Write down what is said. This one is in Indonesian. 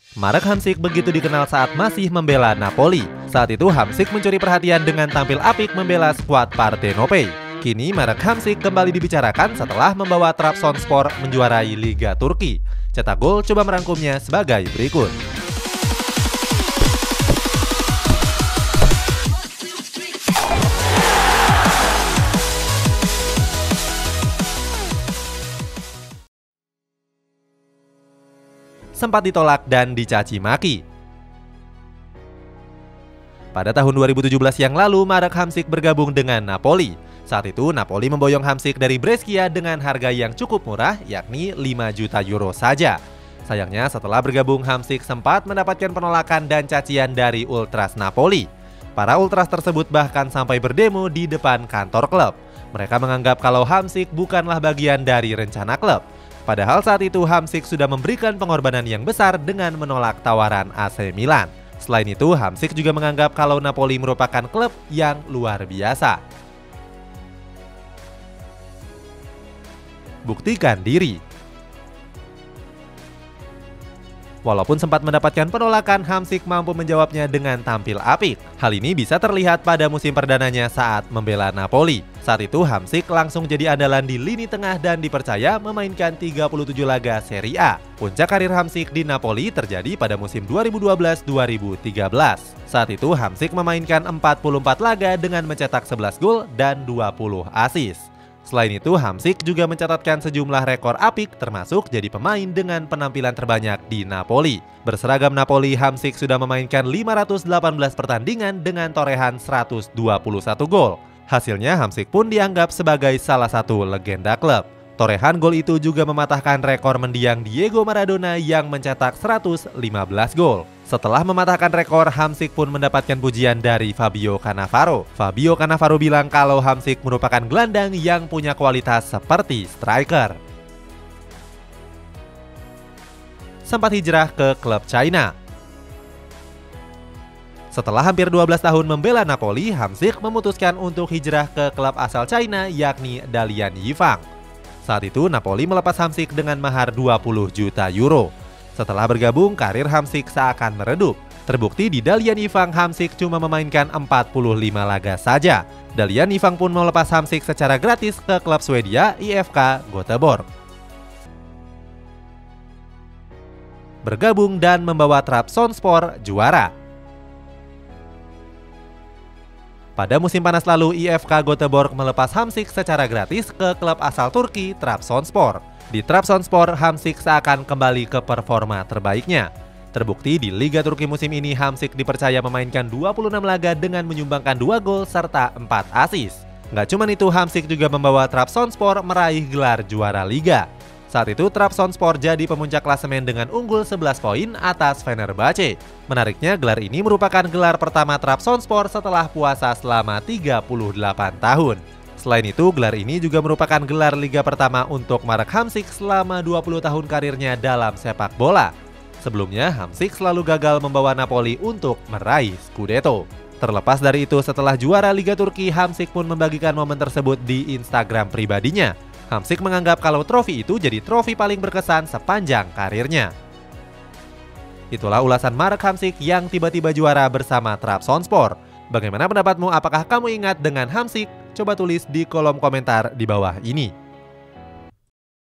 Marek Hamsik begitu dikenal saat masih membela Napoli. Saat itu Hamsik mencuri perhatian dengan tampil apik membela skuad Partenopei. Kini Marek Hamsik kembali dibicarakan setelah membawa Trabzonspor menjuarai Liga Turki. Cetak Gol coba merangkumnya sebagai berikut. Sempat ditolak dan dicaci maki. Pada tahun 2017 yang lalu, Marek Hamsik bergabung dengan Napoli. Saat itu, Napoli memboyong Hamsik dari Brescia dengan harga yang cukup murah, yakni 5 juta euro saja. Sayangnya, setelah bergabung, Hamsik sempat mendapatkan penolakan dan cacian dari Ultras Napoli. Para Ultras tersebut bahkan sampai berdemo di depan kantor klub. Mereka menganggap kalau Hamsik bukanlah bagian dari rencana klub. Padahal saat itu Hamsik sudah memberikan pengorbanan yang besar dengan menolak tawaran AC Milan. Selain itu, Hamsik juga menganggap kalau Napoli merupakan klub yang luar biasa. Buktikan diri. Walaupun sempat mendapatkan penolakan, Hamsik mampu menjawabnya dengan tampil apik. Hal ini bisa terlihat pada musim perdananya saat membela Napoli. Saat itu Hamsik langsung jadi andalan di lini tengah dan dipercaya memainkan 37 laga Serie A. Puncak karir Hamsik di Napoli terjadi pada musim 2012-2013. Saat itu Hamsik memainkan 44 laga dengan mencetak 11 gol dan 20 assist. Selain itu, Hamsik juga mencatatkan sejumlah rekor apik termasuk jadi pemain dengan penampilan terbanyak di Napoli. Berseragam Napoli, Hamsik sudah memainkan 518 pertandingan dengan torehan 121 gol. Hasilnya, Hamsik pun dianggap sebagai salah satu legenda klub. Torehan gol itu juga mematahkan rekor mendiang Diego Maradona yang mencetak 115 gol. Setelah mematahkan rekor, Hamsik pun mendapatkan pujian dari Fabio Cannavaro. Fabio Cannavaro bilang kalau Hamsik merupakan gelandang yang punya kualitas seperti striker. Sempat hijrah ke klub China. Setelah hampir 12 tahun membela Napoli, Hamsik memutuskan untuk hijrah ke klub asal China yakni Dalian Yifang. Saat itu Napoli melepas Hamsik dengan mahar 20 juta euro. Setelah bergabung, karir Hamsik seakan meredup. Terbukti di Dalian Yifang, Hamsik cuma memainkan 45 laga saja. Dalian Yifang pun melepas Hamsik secara gratis ke klub Swedia IFK Göteborg. Bergabung dan membawa Trabzonspor juara. Pada musim panas lalu, IFK Göteborg melepas Hamsik secara gratis ke klub asal Turki, Trabzonspor. Di Trabzonspor, Hamsik seakan kembali ke performa terbaiknya. Terbukti di Liga Turki musim ini, Hamsik dipercaya memainkan 26 laga dengan menyumbangkan 2 gol serta 4 assist. Nggak cuma itu, Hamsik juga membawa Trabzonspor meraih gelar juara Liga. Saat itu Trabzonspor jadi pemuncak klasemen dengan unggul 11 poin atas Fenerbahce. Menariknya, gelar ini merupakan gelar pertama Trabzonspor setelah puasa selama 38 tahun. Selain itu, gelar ini juga merupakan gelar liga pertama untuk Marek Hamsik selama 20 tahun karirnya dalam sepak bola. Sebelumnya, Hamsik selalu gagal membawa Napoli untuk meraih Scudetto. Terlepas dari itu, setelah juara Liga Turki, Hamsik pun membagikan momen tersebut di Instagram pribadinya. Hamsik menganggap kalau trofi itu jadi trofi paling berkesan sepanjang karirnya. Itulah ulasan Marek Hamsik yang tiba-tiba juara bersama Trabzonspor. Bagaimana pendapatmu? Apakah kamu ingat dengan Hamsik? Coba tulis di kolom komentar di bawah ini.